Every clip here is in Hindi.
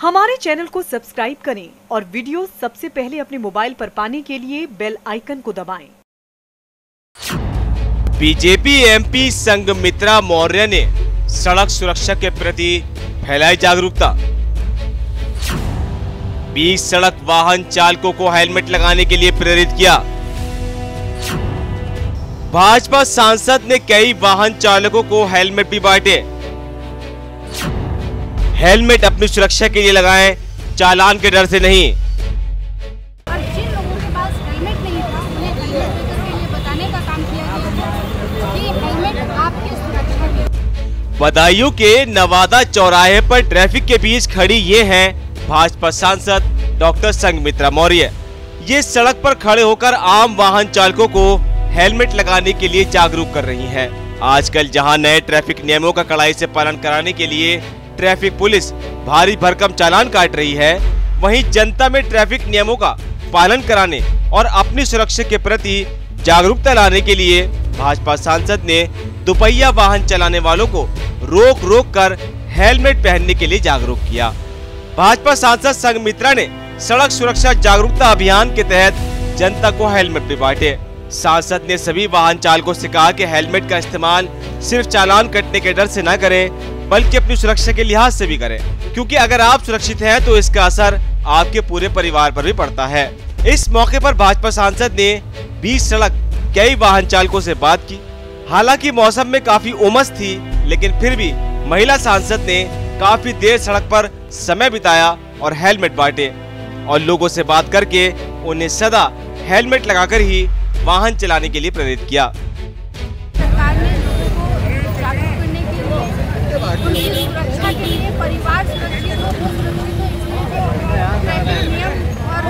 हमारे चैनल को सब्सक्राइब करें और वीडियो सबसे पहले अपने मोबाइल पर पाने के लिए बेल आइकन को दबाएं। बीजेपी एमपी संघमित्रा मौर्य ने सड़क सुरक्षा के प्रति फैलाई जागरूकता। 20 सड़क वाहन चालकों को हेलमेट लगाने के लिए प्रेरित किया। भाजपा सांसद ने कई वाहन चालकों को हेलमेट भी बांटे। हेलमेट अपनी सुरक्षा के लिए लगाएं, चालान के डर से नहीं। और जिन लोगों के पास हेलमेट नहीं था उन्हें हेलमेट देकर के लिए बताने का काम किया गया कि हेलमेट आपकी सुरक्षा के लिए। बदायूं के नवादा चौराहे पर ट्रैफिक के बीच खड़ी ये हैं भाजपा सांसद डॉक्टर संघमित्रा मौर्य। ये सड़क पर खड़े होकर आम वाहन चालकों को हेलमेट लगाने के लिए जागरूक कर रही हैं। आजकल जहां नए ट्रैफिक नियमों का कड़ाई से पालन कराने के लिए ट्रैफिक पुलिस भारी भरकम चालान काट रही है, वहीं जनता में ट्रैफिक नियमों का पालन कराने और अपनी सुरक्षा के प्रति जागरूकता लाने के लिए भाजपा सांसद ने दुपहिया वाहन चलाने वालों को रोक कर हेलमेट पहनने के लिए जागरूक किया। भाजपा सांसद संघमित्रा ने सड़क सुरक्षा जागरूकता अभियान के तहत जनता को हेलमेट भी बांटे। सांसद ने सभी वाहन चालकों से कहा कि हेलमेट का इस्तेमाल सिर्फ चालान कटने के डर से न करें, बल्कि अपनी सुरक्षा के लिहाज से भी करें, क्योंकि अगर आप सुरक्षित हैं तो इसका असर आपके पूरे परिवार पर भी पड़ता है। इस मौके पर भाजपा सांसद ने 20 सड़क कई वाहन चालकों से बात की। हालांकि मौसम में काफी उमस थी, लेकिन फिर भी महिला सांसद ने काफी देर सड़क पर समय बिताया और हेलमेट बांटे और लोगों से बात करके उन्हें सदा हेलमेट लगाकर ही वाहन चलाने के लिए प्रेरित किया। सरकार ने लोगों को जागरूक करने के लिए, उनकी सुरक्षा के लिए, परिवार सुरक्षित हो, वो सुरक्षित हो, इसलिए ट्रैफिक नियम और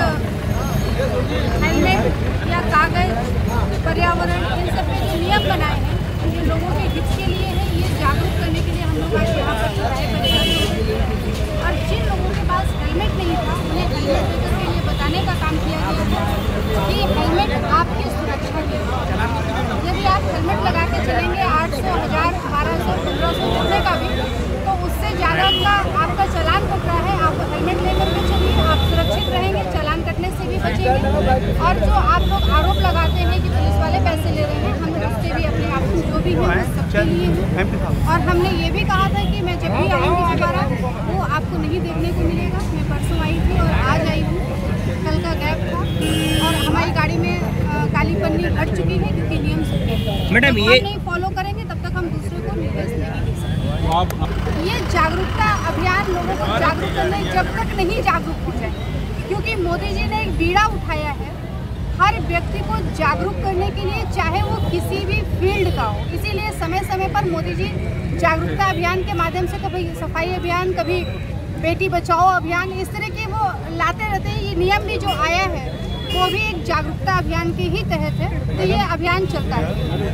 हेलमेट या कागज, पर्यावरण, इन सब पे जो नियम बनाए हैं ये लोगों के हित के लिए है। ये जागरूक करने के लिए हम लोग आज यहाँ पर चौराहे पर हैं। और जिन लोगों के पास हेलमेट नहीं था उन्हें हेलमेट देकर के लिए बताने का काम किया गया कि हेलमेट आपकी सुरक्षा के लिए। यदि आप हेलमेट लगा के चलेंगे 800, 1000, 1200, 1500 जितने का भी, तो उससे ज़्यादा का आपका चालान कट रहा है। आप हेलमेट लेकर के चलिए, आप सुरक्षित रहेंगे, चालान कटने से भी बचेंगे। और जो आप लोग आरोप लगाते हैं कि पुलिस वाले पैसे ले रहे हैं, हम उससे भी अपने आप जो भी है सबके लिए हैं। और हमने ये भी कहा था कि मैं जब भी आऊँगी दोबारा वो आपको नहीं देखने को मिलेगा। मैं परसों आई थी और आज आई हूँ, कल का गैप था और हमारी गाड़ी में काली पन्नी हट चुकी है क्योंकि नियम सुनते मैडम ये नहीं फॉलो करेंगे तब तक हम दूसरे को निर्देश नहीं दे सकते। ये जागरूकता अभियान लोगों को जागरूक करने जब तक नहीं जागरूक हो जाए, क्योंकि मोदी जी ने एक बीड़ा उठाया है हर व्यक्ति को जागरूक करने के लिए, चाहे वो किसी भी फील्ड का हो। इसीलिए समय समय पर मोदी जी जागरूकता अभियान के माध्यम से कभी सफाई अभियान, कभी बेटी बचाओ अभियान, इस तरह के वो लाते रहते हैं। ये नियम भी जो आया है वो भी एक जागरूकता अभियान के ही तहत है, तो ये अभियान चलता है।